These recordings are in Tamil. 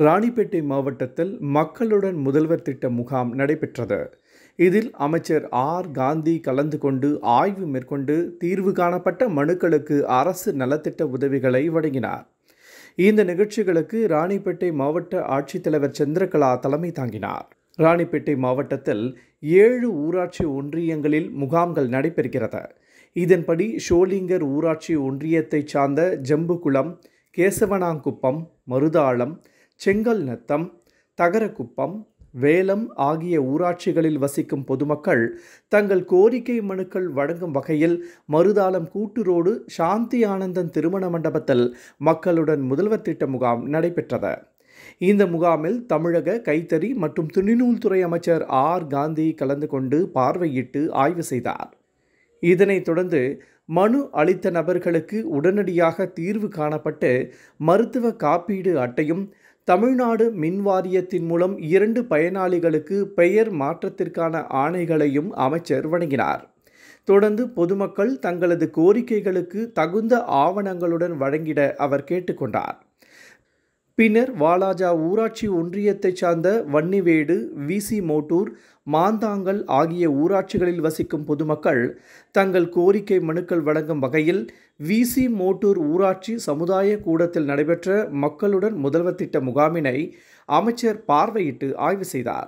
ராணிப்பேட்டை மாவட்டத்தில் மக்களுடன் முதல்வர் திட்ட முகாம் நடைபெற்றது. இதில் அமைச்சர் ஆர். காந்தி கலந்து கொண்டு ஆய்வு மேற்கொண்டு தீர்வு காணப்பட்ட மனுக்களுக்கு அரசு நலத்திட்ட உதவிகளை வழங்கினார். இந்த நிகழ்ச்சிகளுக்கு ராணிப்பேட்டை மாவட்ட ஆட்சித்தலைவர் சந்திரகலா தலைமை தாங்கினார். ராணிப்பேட்டை மாவட்டத்தில் 7 ஊராட்சி ஒன்றியங்களில் முகாம்கள் நடைபெறுகிறது. இதன்படி ஷோலிங்கர் ஊராட்சி ஒன்றியத்தைச் சார்ந்த ஜம்புகுளம், கேசவனாங்குப்பம், மருதாளம், செங்கல்நத்தம், தகரக்குப்பம், வேலம் ஆகிய ஊராட்சிகளில் வசிக்கும் பொதுமக்கள் தங்கள் கோரிக்கை மனுக்கள் வழங்கும் வகையில் மருதாளம் கூட்டுரோடு சாந்தி ஆனந்தன் திருமண மண்டபத்தில் மக்களுடன் முதல்வர் திட்ட முகாம் நடைபெற்றது. இந்த முகாமில் தமிழக கைத்தறி மற்றும் துணிநூல்துறை அமைச்சர் ஆர். காந்தி கலந்து கொண்டு பார்வையிட்டு ஆய்வு செய்தார். இதனைத் தொடர்ந்து மனு அளித்த நபர்களுக்கு உடனடியாக தீர்வு காணப்பட்டு மருத்துவ காப்பீடு அட்டையும், தமிழ்நாடு மின் வாரியத்தின் மூலம் 2 பயனாளிகளுக்கு பெயர் மாற்றத்திற்கான ஆணைகளையும் அமைச்சர் வழங்கினார். தொடர்ந்து பொதுமக்கள் தங்களது கோரிக்கைகளுக்கு தகுந்த ஆவணங்களுடன் வழங்கிட அவர் கேட்டுக்கொண்டார். பின்னர் வாலாஜா ஊராட்சி ஒன்றியத்தைச் சார்ந்த வன்னிவேடு, விசி மோட்டூர், மாந்தாங்கல் ஆகிய ஊராட்சிகளில் வசிக்கும் பொதுமக்கள் தங்கள் கோரிக்கை மனுக்கள் வழங்கும் வகையில் விசி மோட்டூர் ஊராட்சி சமுதாய கூடத்தில் நடைபெற்ற மக்களுடன் முதல்வர் திட்ட முகாமினை அமைச்சர் பார்வையிட்டு ஆய்வு செய்தார்.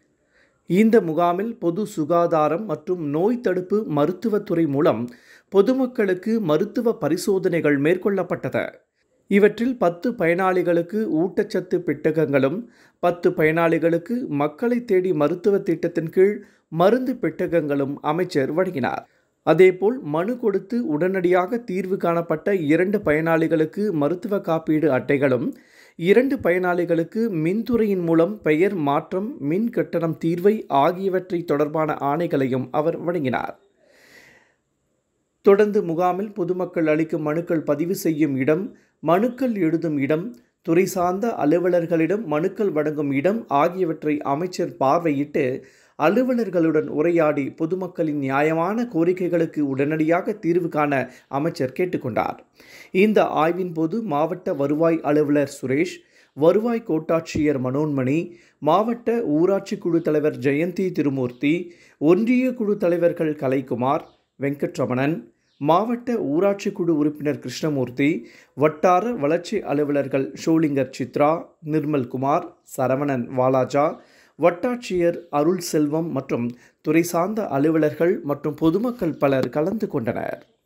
இந்த முகாமில் பொது சுகாதாரம் மற்றும் நோய் தடுப்பு மருத்துவத்துறை மூலம் பொதுமக்களுக்கு மருத்துவ பரிசோதனைகள் மேற்கொள்ளப்பட்டது. இவற்றில் 10 பயனாளிகளுக்கு ஊட்டச்சத்து பெட்டகங்களும், 10 பயனாளிகளுக்கு மக்களை தேடி மருத்துவ திட்டத்தின் கீழ் மருந்து பெட்டகங்களும் அமைச்சர் வழங்கினார். அதேபோல் மனு கொடுத்து உடனடியாக தீர்வு காணப்பட்ட 2 பயனாளிகளுக்கு மருத்துவ காப்பீடு அட்டைகளும், 2 பயனாளிகளுக்கு மின்துறையின் மூலம் பெயர் மாற்றம், மின் கட்டணம் தீர்வை ஆகியவற்றை தொடர்பான ஆணைகளையும் அவர் வழங்கினார். தொடர்ந்து முகாமில் பொதுமக்கள் அளிக்கும் மனுக்கள் பதிவு செய்யும் இடம், மனுக்கள் எழுதும் இடம், துறை சார்ந்த அலுவலர்களிடம் மனுக்கள் வழங்கும் இடம் ஆகியவற்றை அமைச்சர் பார்வையிட்டு அலுவலர்களுடன் உரையாடி பொதுமக்களின் நியாயமான கோரிக்கைகளுக்கு உடனடியாக தீர்வு காண அமைச்சர் கேட்டுக்கொண்டார். இந்த ஆய்வின் போது மாவட்ட வருவாய் அலுவலர் சுரேஷ், வருவாய் கோட்டாட்சியர் மனோன்மணி, மாவட்ட ஊராட்சி குழு தலைவர் ஜெயந்தி திருமூர்த்தி, ஒன்றிய குழு தலைவர்கள் கலைக்குமார், வெங்கட்ரமணன், மாவட்ட ஊராட்சி குழு உறுப்பினர் கிருஷ்ணமூர்த்தி, வட்டார வளர்ச்சி அலுவலர்கள் ஷோலிங்கர் சித்ரா, நிர்மல்குமார், சரவணன் வாலாஜா, வட்டாட்சியர் அருள் செல்வம் மற்றும் துறை சார்ந்த அலுவலர்கள் மற்றும் பொதுமக்கள் பலர் கலந்து கொண்டனர்.